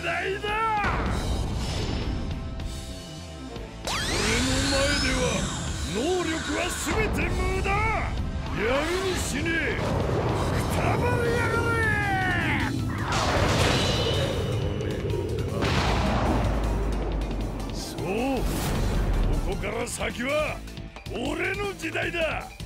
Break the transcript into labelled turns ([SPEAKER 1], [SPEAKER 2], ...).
[SPEAKER 1] 代だ。俺の前では能力は全て無駄。闇に死ねえ。くたばりやがれ。そう、ここから先は俺の時代だ。